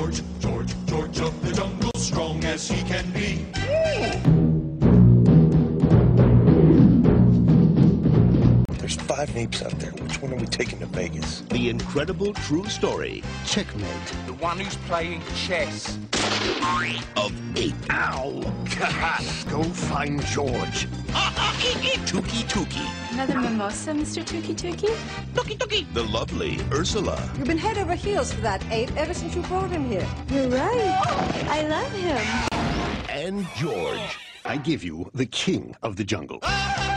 George of the jungle, strong as he can be. There's 5 apes out there. Which one are we taking to Vegas? The incredible true story Checkmate. The one who's playing chess. of ape. Ow! Go find George. Tuki Tuki. Another mimosa, Mr. Tuki Tuki? Tuki Tuki. The lovely Ursula. You've been head over heels for that ape ever since you brought him here. You're right. I love him. And George. I give you the king of the jungle.